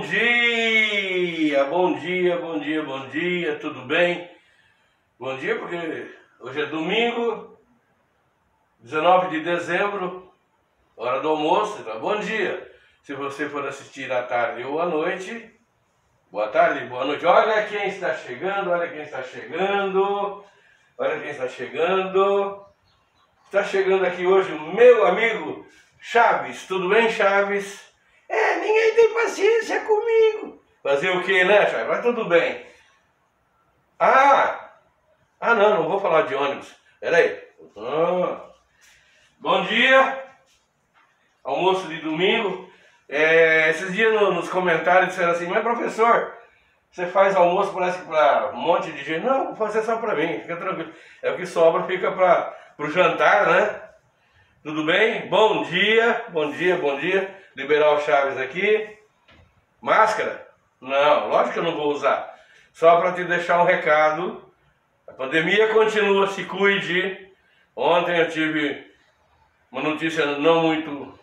Bom dia, bom dia, bom dia, tudo bem? Bom dia porque hoje é domingo, 19 de dezembro, hora do almoço, então bom dia. Se você for assistir à tarde ou à noite, boa tarde, boa noite. Olha quem está chegando, olha quem está chegando, olha quem está chegando. Está chegando aqui hoje o meu amigo Chaves, tudo bem, Chaves? Ninguém tem paciência comigo. Fazer o que, né, Chaves? Mas tudo bem. Não vou falar de ônibus. Peraí. Bom dia. Almoço de domingo. Esses dias nos comentários disseram assim, mas professor, você faz almoço parece que para um monte de gente. Não, vou fazer só para mim, fica tranquilo. É o que sobra, fica para o jantar, né? Tudo bem? Bom dia, bom dia, bom dia. Liberar o Chaves aqui. Máscara? Não, lógico que eu não vou usar. Só para te deixar um recado. A pandemia continua, se cuide. Ontem eu tive uma notícia não muito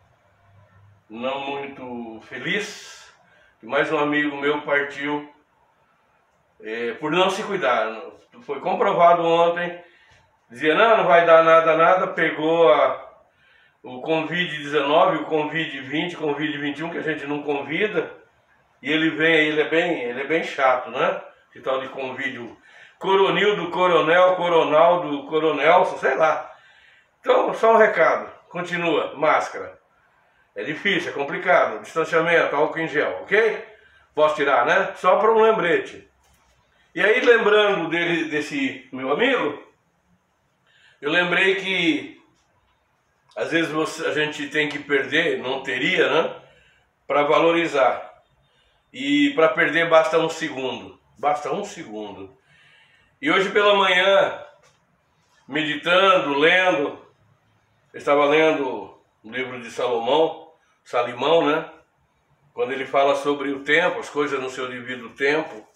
feliz. Mais um amigo meu partiu por não se cuidar. Foi comprovado ontem. Dizia, não vai dar nada. Pegou o Covid-19, o Covid-20, o Covid-21, que a gente não convida. E ele vem, ele é bem chato, né? Esse tal de Covid, o Coronil do Coronel, Coronal do Coronel, sei lá. Então, só um recado. Continua, máscara. É difícil, é complicado. Distanciamento, álcool em gel, ok? Posso tirar, né? Só para um lembrete. E aí, lembrando desse meu amigo, eu lembrei que às vezes a gente tem que perder, não teria, né? Para valorizar. E para perder basta um segundo. Basta um segundo. E hoje pela manhã, meditando, lendo, eu estava lendo o livro de Salimão, né? Quando ele fala sobre o tempo, as coisas no seu devido tempo.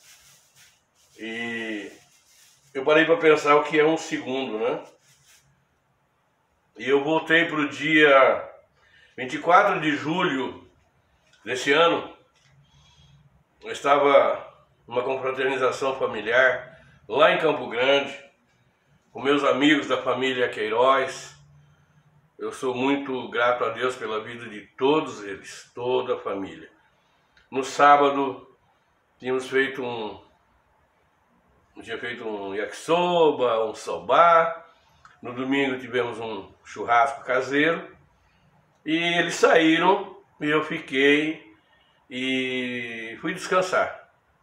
E eu parei para pensar o que é um segundo, né? E eu voltei para o dia 24 de julho desse ano. Eu estava numa confraternização familiar lá em Campo Grande, com meus amigos da família Queiroz. Eu sou muito grato a Deus pela vida de todos eles, toda a família. No sábado, tínhamos feito um yakisoba, um soba. No domingo tivemos um churrasco caseiro. E eles saíram e eu fiquei e fui descansar.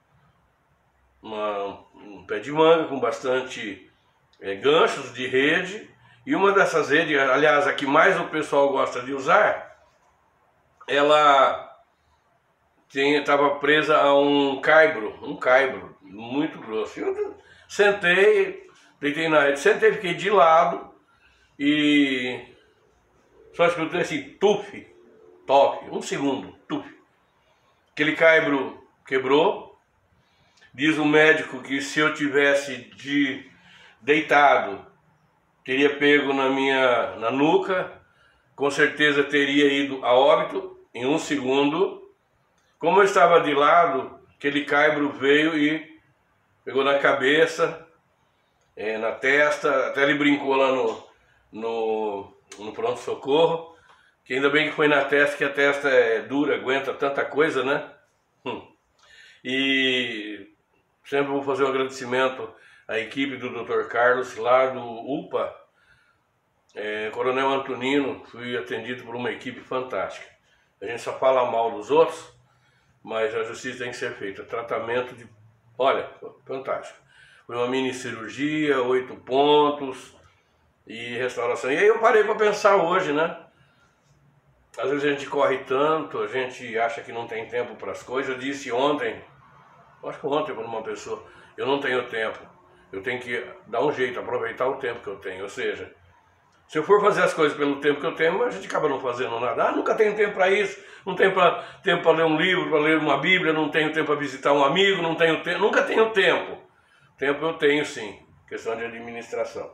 Um pé de manga com bastante ganchos de rede. E uma dessas redes, aliás, a que mais o pessoal gosta de usar, ela estava presa a um caibro muito grosso. Eu sentei, deitei na rede, fiquei de lado e só escutei assim, tuf, toque, um segundo, tuf. Aquele caibro quebrou. Diz o médico que se eu tivesse deitado, teria pego na nuca, com certeza teria ido a óbito em um segundo. Como eu estava de lado, aquele caibro veio e pegou na cabeça, na testa, até ele brincou lá no pronto-socorro, que ainda bem que foi na testa, que a testa é dura, aguenta tanta coisa, né? E sempre vou fazer um agradecimento à equipe do Dr. Carlos, lá do UPA, Coronel Antonino. Fui atendido por uma equipe fantástica. A gente só fala mal dos outros, mas a justiça tem que ser feita. Tratamento olha, fantástico. Foi uma mini cirurgia, 8 pontos e restauração. E aí eu parei para pensar hoje, né? Às vezes a gente corre tanto, a gente acha que não tem tempo para as coisas. Eu disse ontem, acho que ontem para uma pessoa, eu não tenho tempo. Eu tenho que dar um jeito, aproveitar o tempo que eu tenho. Ou seja, se eu for fazer as coisas pelo tempo que eu tenho, a gente acaba não fazendo nada. Nunca tenho tempo para isso, não tenho tempo para ler um livro, para ler uma Bíblia, não tenho tempo para visitar um amigo, nunca tenho tempo. Tempo eu tenho sim, questão de administração.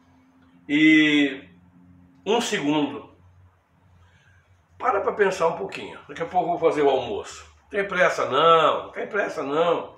E um segundo, para pensar um pouquinho. Daqui a pouco eu vou fazer o almoço. Tem pressa não, tem pressa não.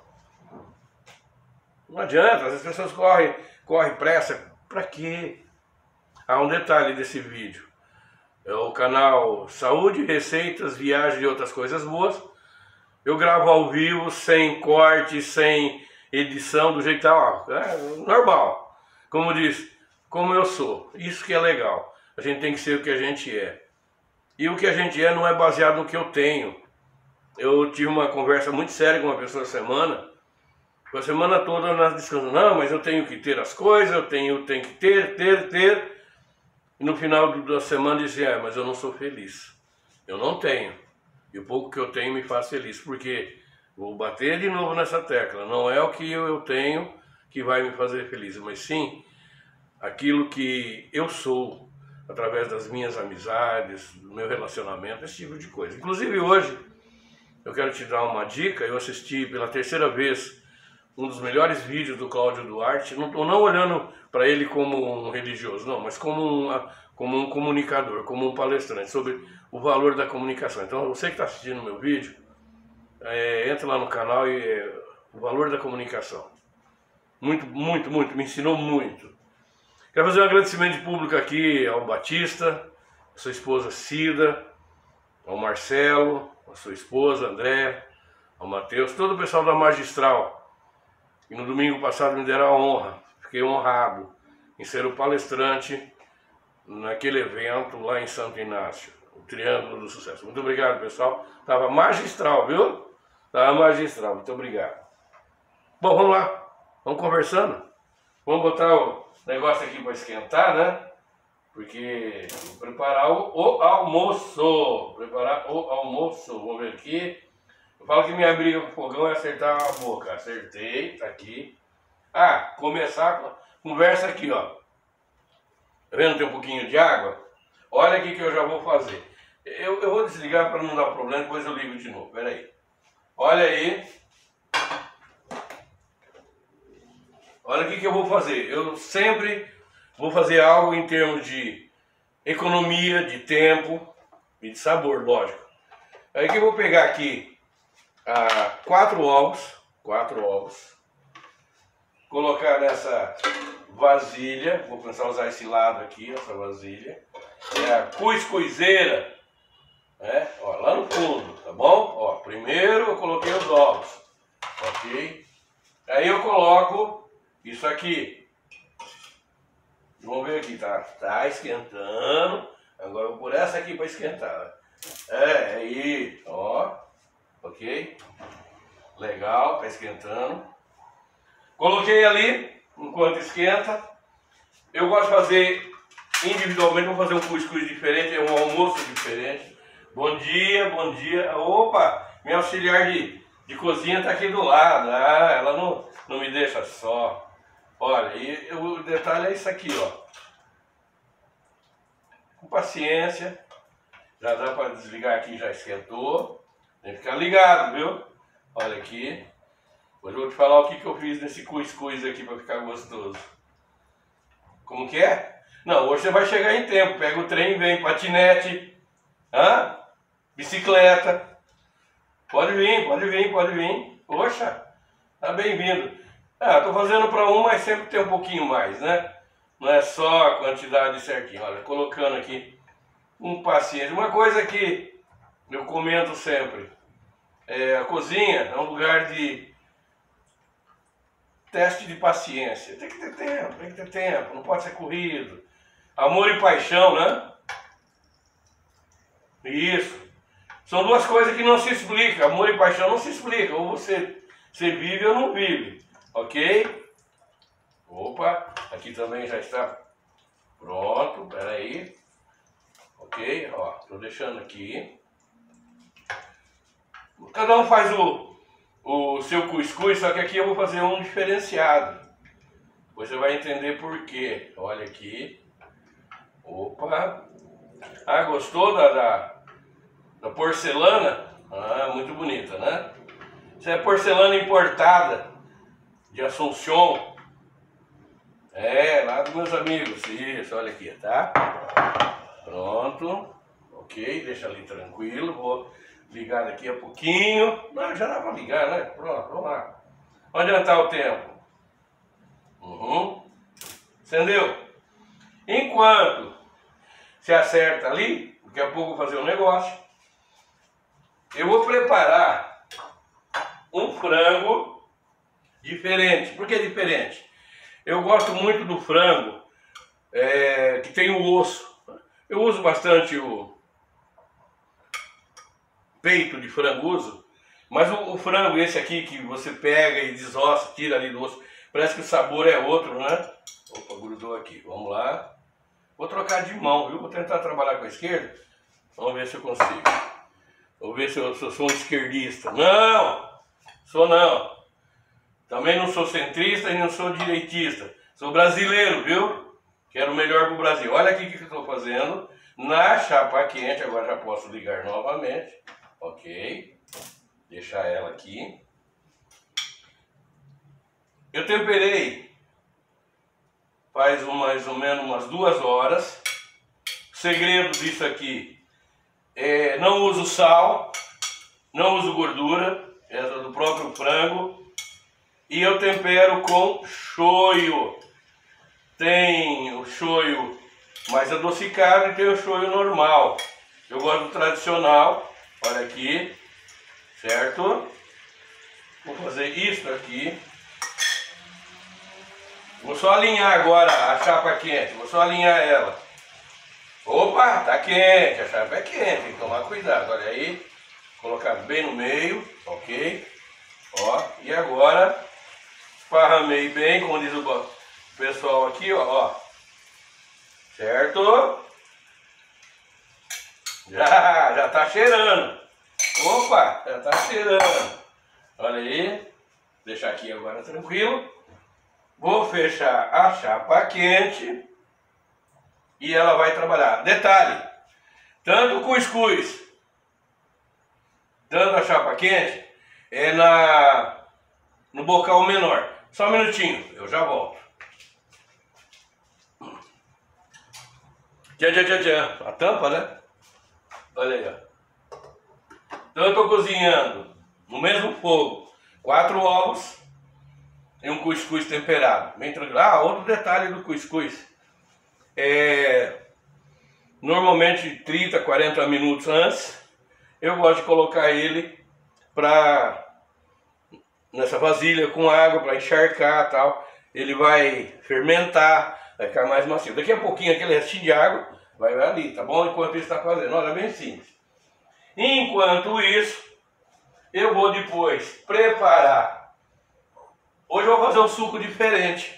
Não adianta, as pessoas correm pressa. Pra quê? Há um detalhe desse vídeo. É o canal Saúde, Receitas, Viagens e Outras Coisas Boas. Eu gravo ao vivo, sem corte, sem edição, do jeito que tá, ó, normal. Como diz, como eu sou. Isso que é legal. A gente tem que ser o que a gente é. E o que a gente é não é baseado no que eu tenho. Eu tive uma conversa muito séria com uma pessoa essa semana. A semana toda nós discutimos, não, mas eu tenho que ter as coisas, eu tenho que ter. E no final da semana dizia, mas eu não sou feliz. Eu não tenho. E o pouco que eu tenho me faz feliz. Porque vou bater de novo nessa tecla. Não é o que eu tenho que vai me fazer feliz, mas sim aquilo que eu sou, através das minhas amizades, do meu relacionamento, esse tipo de coisa. Inclusive hoje, eu quero te dar uma dica. Eu assisti pela terceira vez um dos melhores vídeos do Cláudio Duarte. Não estou não olhando para ele como um religioso, não, mas como um comunicador, como um palestrante, sobre o valor da comunicação. Então, você que está assistindo o meu vídeo, entra lá no canal e o valor da comunicação. Muito, me ensinou muito. Quero fazer um agradecimento público aqui ao Batista, a sua esposa Cida, ao Marcelo, a sua esposa André, ao Matheus, todo o pessoal da Magistral. E no domingo passado me deram a honra, fiquei honrado em ser o palestrante naquele evento lá em Santo Inácio, o Triângulo do Sucesso. Muito obrigado, pessoal. Tava magistral, viu? Tava magistral, muito obrigado. Bom, vamos lá, vamos conversando. Vamos botar o negócio aqui para esquentar, né? Porque vou preparar o almoço. Vamos ver aqui. Eu falo que minha briga com o fogão é acertar a boca. Acertei, tá aqui. Começar a conversa aqui, ó. Tá vendo? Tem um pouquinho de água. Olha aqui que eu já vou fazer. Eu vou desligar para não dar problema, depois eu ligo de novo. Pera aí. Olha aí. Olha o que eu vou fazer. Eu sempre vou fazer algo em termos de economia, de tempo e de sabor, lógico. Aí que eu vou pegar aqui 4 ovos, colocar nessa vasilha. Vou começar a usar esse lado aqui, essa vasilha. É a cuscuzeira, né? Ó, lá no fundo, tá bom? Ó, primeiro eu coloquei os ovos, ok? Aí eu coloco isso aqui. Vamos ver aqui, tá esquentando. Agora eu vou por essa aqui para esquentar. Aí, ó, ok? Legal, tá esquentando. Coloquei ali, enquanto esquenta. Eu gosto de fazer individualmente, vou fazer um cuscuz diferente, um almoço diferente. Bom dia, bom dia. Opa, minha auxiliar de cozinha tá aqui do lado. Ela não me deixa só. Olha, e o detalhe é isso aqui, ó. Com paciência. Já dá para desligar aqui, já esquentou. Tem que ficar ligado, viu? Olha aqui. Hoje eu vou te falar o que eu fiz nesse cuscuz aqui para ficar gostoso. Como que é? Não, hoje você vai chegar em tempo. Pega o trem, vem, patinete, bicicleta. Pode vir. Poxa, tá bem-vindo. Tô fazendo para um, mas sempre tem um pouquinho mais, né? Não é só a quantidade certinha. Olha, colocando aqui com paciência. Uma coisa que eu comento sempre, a cozinha é um lugar de teste de paciência. Tem que ter tempo, não pode ser corrido. Amor e paixão, né? Isso. São duas coisas que não se explicam. Amor e paixão não se explicam. Ou você vive ou não vive. Ok? Opa, aqui também já está pronto. Pera aí. Ok? Ó, tô deixando aqui. Cada um faz o seu cuscuz, só que aqui eu vou fazer um diferenciado. Você vai entender por quê. Olha aqui. Opa. Gostou da porcelana? Muito bonita, né? Isso é porcelana importada de Assunção. Lá dos meus amigos. Isso, olha aqui, tá? Pronto. Ok, deixa ali tranquilo. Ligar daqui a pouquinho. Não, já dá pra ligar, né? Pronto, vamos lá. Vamos adiantar o tempo. Acendeu? Enquanto se acerta ali, daqui a pouco eu vou fazer um negócio. Eu vou preparar um frango diferente. Por que diferente? Eu gosto muito do frango que tem o osso. Eu uso bastante o peito de frango, uso. Mas o frango esse aqui que você pega e desossa, tira ali do osso, parece que o sabor é outro, né? Opa, grudou aqui. Vamos lá. Vou trocar de mão, viu? Vou tentar trabalhar com a esquerda. Vamos ver se eu consigo. Vou ver se eu sou um esquerdista. Não! Sou não. Também não sou centrista e não sou direitista. Sou brasileiro, viu? Quero o melhor pro Brasil. Olha aqui o que eu estou fazendo. Na chapa quente, agora já posso ligar novamente. Ok. Deixar ela aqui. Eu temperei faz mais ou menos umas 2 horas. O segredo disso aqui é não uso sal, não uso gordura, essa do próprio frango. E eu tempero com shoyu. Tem o shoyu mais adocicado e tem o shoyu normal. Eu gosto do tradicional. Olha aqui, certo? Vou fazer isso aqui. Vou só alinhar agora a chapa quente. Vou só alinhar ela. Opa, tá quente. A chapa é quente, tem que tomar cuidado. Olha aí. Colocar bem no meio, ok? Ó, e agora esparramei bem, como diz o pessoal aqui, ó. Certo? Já tá cheirando. Opa, já tá cheirando. Olha aí. Deixar aqui agora tranquilo. Vou fechar a chapa quente e ela vai trabalhar. Detalhe, tanto o cuscuz, tanto a chapa quente, é no bocal menor. Só um minutinho, eu já volto. Tchan. A tampa, né? Olha aí, ó. Então eu estou cozinhando no mesmo fogo 4 ovos e um cuscuz temperado. Bem tranquilo. Ah, outro detalhe do cuscuz. Normalmente 30, 40 minutos antes, eu gosto de colocar ele nessa vasilha com água para encharcar e tal. Ele vai fermentar, vai ficar mais macio. Daqui a pouquinho aquele restinho de água vai ali, tá bom? Enquanto isso está fazendo. Olha, bem simples. Enquanto isso, eu vou depois preparar. Hoje eu vou fazer um suco diferente.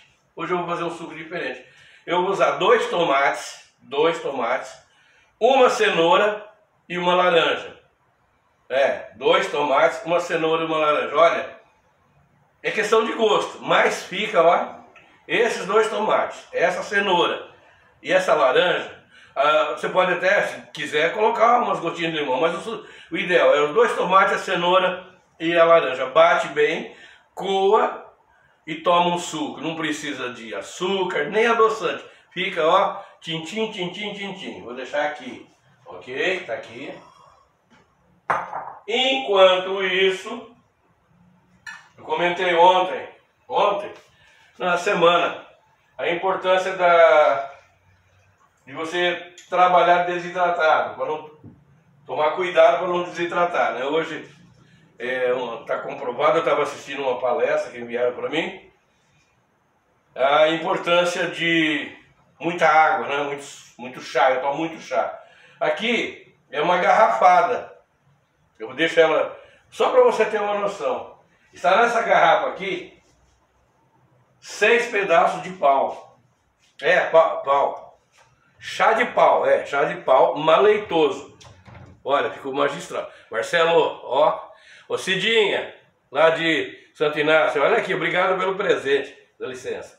Eu vou usar 2 tomates, uma cenoura e uma laranja. 2 tomates, uma cenoura e uma laranja. Olha, é questão de gosto, mas fica, ó, esses 2 tomates, essa cenoura e essa laranja. Você pode até, se quiser, colocar umas gotinhas de limão, mas o ideal é os 2 tomates, a cenoura e a laranja. Bate bem, coa e toma um suco. Não precisa de açúcar, nem adoçante. Fica, ó, tintim. Vou deixar aqui, ok? Tá aqui. Enquanto isso, eu comentei ontem, na semana, a importância de você trabalhar desidratado, para não tomar cuidado para não desidratar, né? Hoje está comprovado, eu estava assistindo uma palestra que enviaram para mim, a importância de muita água, né? Muito chá, eu tomo muito chá. Aqui é uma garrafada, eu vou deixar ela só para você ter uma noção. Está nessa garrafa aqui 6 pedaços de pau. Pau. Chá de pau maleitoso. Olha, ficou magistral. Marcelo, ó. Ô Cidinha, lá de Santo Inácio, olha aqui, obrigado pelo presente. Dá licença.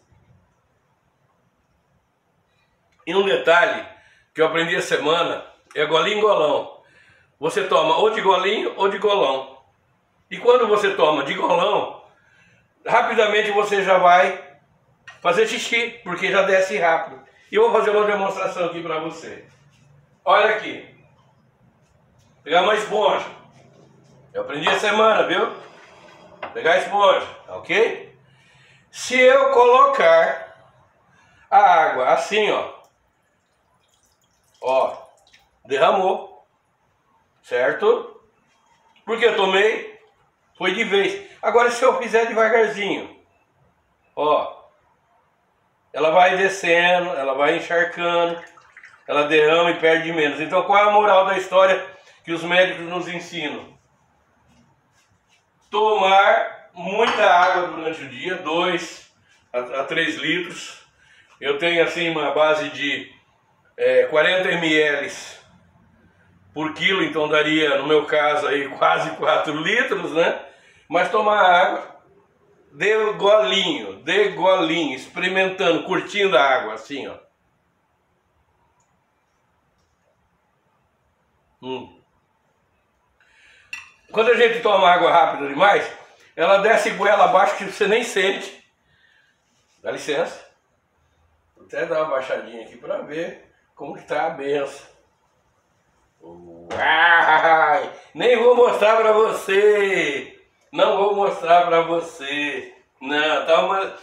E um detalhe que eu aprendi essa semana é golinho golão. Você toma ou de golinho ou de golão. E quando você toma de golão, rapidamente você já vai fazer xixi, porque já desce rápido. E eu vou fazer uma demonstração aqui para você. Olha aqui. Vou pegar uma esponja. Eu aprendi essa semana, viu? Pegar a esponja, ok? Se eu colocar a água assim, ó, derramou, certo? Porque eu tomei, foi de vez. Agora se eu fizer devagarzinho, ó, ela vai descendo, ela vai encharcando, ela derrama e perde menos. Então qual é a moral da história que os médicos nos ensinam? Tomar muita água durante o dia, 2 a 3 litros. Eu tenho assim uma base de 40 ml por quilo, então daria, no meu caso, aí quase 4 litros, né? Mas tomar água de golinho, experimentando, curtindo a água, assim, ó. Quando a gente toma água rápido demais, ela desce goela abaixo que você nem sente. Dá licença. Vou até dar uma baixadinha aqui para ver como que tá a benção. Uai, nem vou mostrar para você. Não vou mostrar para você. Não, tá uma...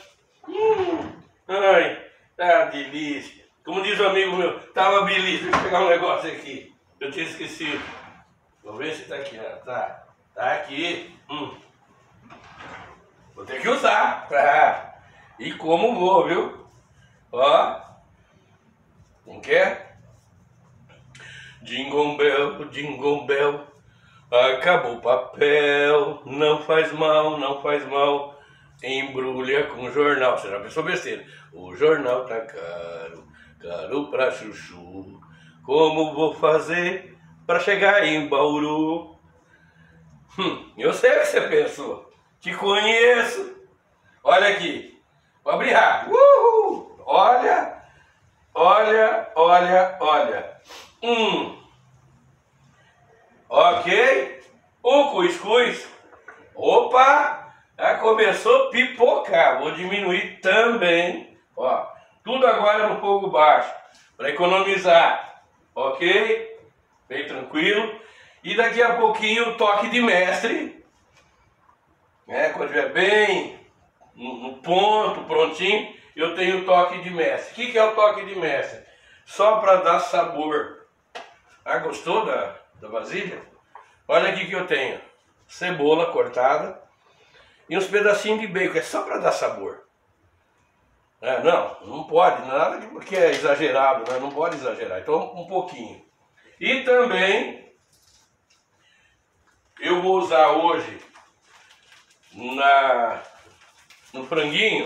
ai, tá delícia. Como diz um amigo meu, tá uma belícia. Deixa eu pegar um negócio aqui. Eu tinha esquecido. Vou ver se tá aqui, ó. Tá aqui. Vou ter que usar. E como vou, viu? Ó. Quem quer? Jingle bell, acabou o papel. Não faz mal, não faz mal. Embrulha com jornal. Você já pensou besteira? O jornal tá caro, caro pra chuchu. Como vou fazer pra chegar em Bauru? Eu sei o que você pensou. Te conheço. Olha aqui. Vou abrir rápido. Olha. Ok. O cuscuz. Opa. Já começou a pipocar. Vou diminuir também. Ó. Tudo agora no fogo baixo. Para economizar. Ok? Bem tranquilo. E daqui a pouquinho o toque de mestre. Quando estiver bem no ponto, prontinho, eu tenho o toque de mestre. O que é o toque de mestre? Só para dar sabor. Gostou da vasilha? Olha aqui que eu tenho. Cebola cortada e uns pedacinhos de bacon. É só para dar sabor. Não pode, nada que é exagerado, né? Não pode exagerar. Então um pouquinho. E também eu vou usar hoje no franguinho.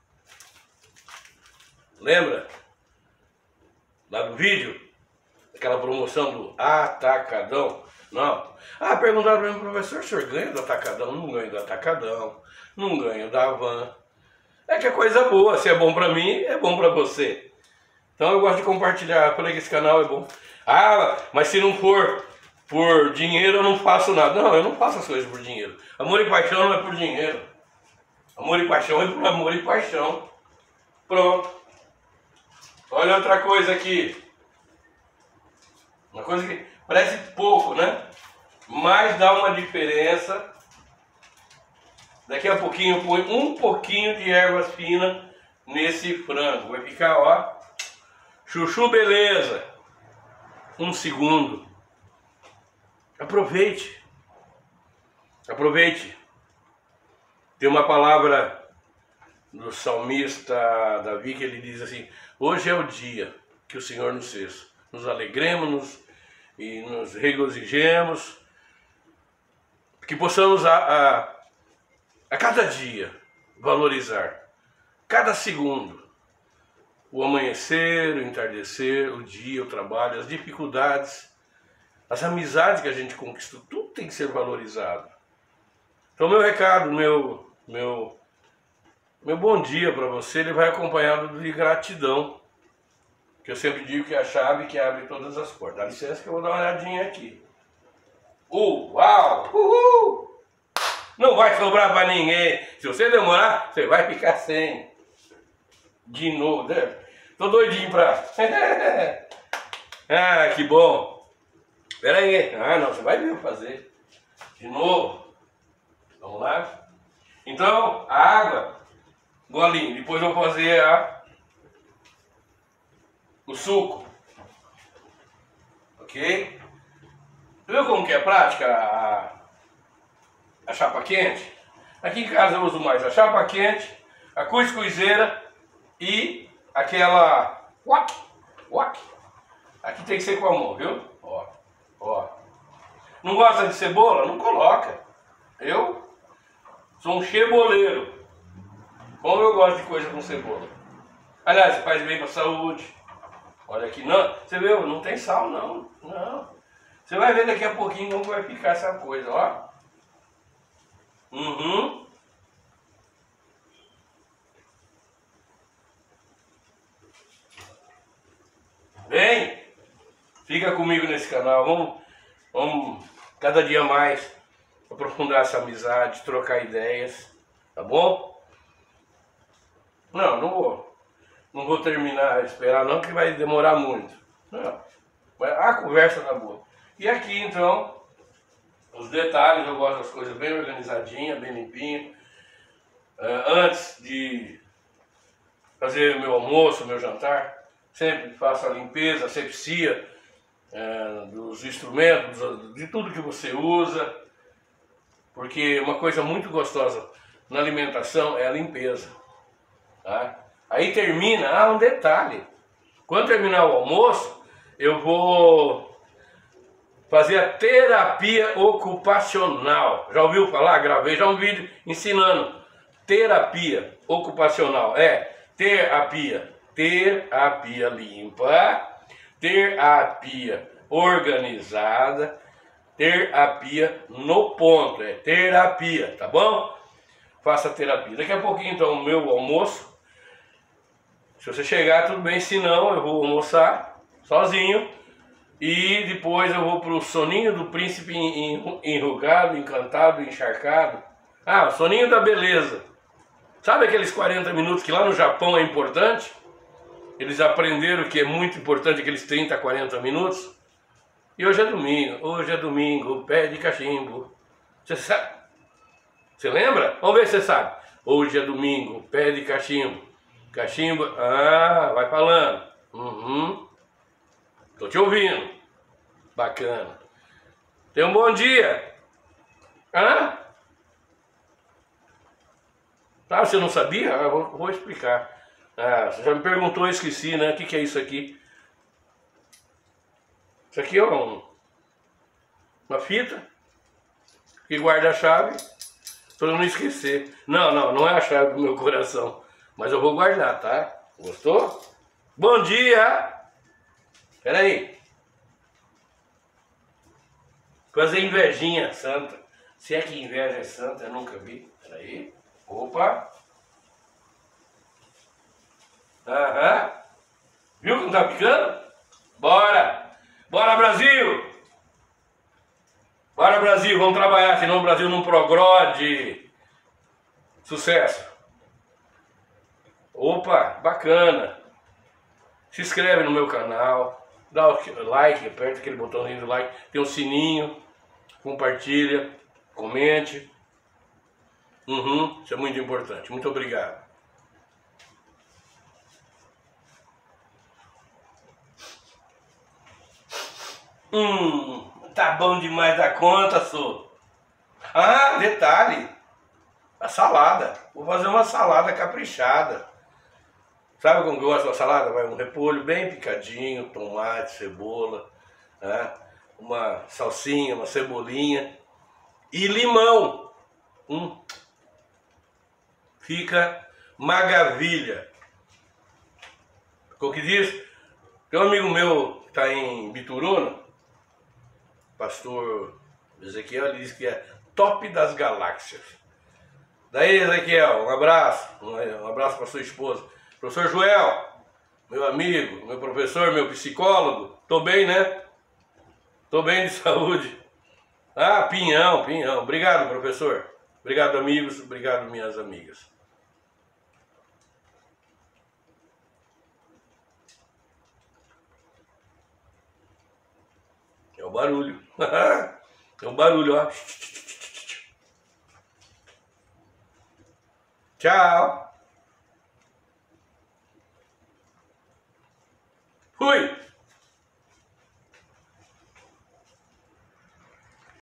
Lembra? Lá do vídeo? Aquela promoção do Atacadão. Não. Perguntaram para mim, professor, o senhor ganha do Atacadão? Não ganho do Atacadão. Não ganho da Van. É que é coisa boa. Se é bom para mim, é bom para você. Então eu gosto de compartilhar. Eu falei que esse canal é bom. Mas se não for por dinheiro eu não faço nada. Não, eu não faço as coisas por dinheiro. Amor e paixão não é por dinheiro. Amor e paixão é por amor e paixão. Pronto. Olha outra coisa aqui. Uma coisa que parece pouco, né? Mas dá uma diferença. Daqui a pouquinho eu ponho um pouquinho de ervas finas nesse frango. Vai ficar, ó, chuchu beleza. 1 segundo. Aproveite. Aproveite. Tem uma palavra do salmista Davi que ele diz assim: hoje é o dia que o Senhor nos fez. Nos alegremos e nos regozijemos. Que possamos a cada dia valorizar, cada segundo, o amanhecer, o entardecer, o dia, o trabalho, as dificuldades, as amizades que a gente conquistou, tudo tem que ser valorizado. Então meu recado, meu bom dia para você, ele vai acompanhado de gratidão, que eu sempre digo que é a chave que abre todas as portas. Dá licença que eu vou dar uma olhadinha aqui. Uau! Uhul! Não vai sobrar para ninguém. Se você demorar, você vai ficar sem. De novo, né? Tô doidinho pra... que bom. Pera aí. Não, você vai ver eu fazer. De novo. Vamos lá? Então, a água, golinho. Depois eu vou fazer o suco. Ok? Viu como que é prática a chapa quente? Aqui em casa eu uso mais a chapa quente, a cuscuzeira e aquela wok, wok. Aqui tem que ser com a mão, viu? Ó, ó. Não gosta de cebola? Não coloca. Eu sou um ceboleiro. Como eu gosto de coisa com cebola. Aliás, faz bem para a saúde. Olha aqui, não, você viu? Não tem sal não, não. Você vai ver daqui a pouquinho como vai ficar essa coisa, ó. Uhum. Vem, fica comigo nesse canal, vamos cada dia mais aprofundar essa amizade, trocar ideias, tá bom? Não vou terminar, esperar não, que vai demorar muito. Não, a conversa tá boa. E aqui então, os detalhes, eu gosto das coisas bem organizadinhas, bem limpinho. Antes de fazer meu almoço, meu jantar, sempre faço a limpeza, asepsia dos instrumentos, de tudo que você usa, porque uma coisa muito gostosa na alimentação é a limpeza. Tá? Aí termina, um detalhe, quando terminar o almoço, eu vou fazer a terapia ocupacional. Já ouviu falar? Gravei já um vídeo ensinando. Terapia ocupacional. Terapia limpa, terapia organizada, terapia no ponto. É terapia, tá bom? Faça terapia. Daqui a pouquinho então o meu almoço. Se você chegar, tudo bem. Se não, eu vou almoçar sozinho. E depois eu vou pro soninho do príncipe enrugado, encantado, encharcado. O soninho da beleza. Sabe aqueles 40 minutos que lá no Japão é importante? Eles aprenderam que é muito importante aqueles 30, 40 minutos. E hoje é domingo, pé de cachimbo. Você sabe? Você lembra? Vamos ver se você sabe. Hoje é domingo, pé de cachimbo. Cachimbo, vai falando. Uhum. Tô te ouvindo. Bacana. Tenha um bom dia. Você não sabia? Eu vou explicar. Você já me perguntou, eu esqueci, né? O que é isso aqui? Isso aqui é uma fita que guarda a chave para eu não esquecer. Não é a chave do meu coração. Mas eu vou guardar, tá? Gostou? Bom dia! Espera aí. Fazer invejinha santa. Se é que inveja é santa, eu nunca vi. Espera aí. Opa! Viu que não tá picando? Bora! Bora, Brasil! Bora, Brasil, vamos trabalhar, senão o Brasil não progrode. Sucesso! Opa, bacana! Se inscreve no meu canal, dá o like, aperta aquele botãozinho do like, tem um sininho, compartilha, comente. Isso é muito importante. Muito obrigado. Tá bom demais da conta, sou. Detalhe. A salada. Vou fazer uma salada caprichada. Sabe como que eu gosto da salada? Vai um repolho bem picadinho, tomate, cebola, uma salsinha, uma cebolinha e limão. Fica maravilha. O que diz? Tem um amigo meu que está em Bituruna, pastor Ezequiel, ele diz que é top das galáxias. Daí, Ezequiel, um abraço. Um abraço para sua esposa. Professor Joel, meu amigo, meu professor, meu psicólogo. Tô bem, né? Tô bem de saúde. Pinhão. Obrigado, professor. Obrigado, amigos. Obrigado, minhas amigas. É o barulho. Tem um barulho, ó. Tchau. Fui.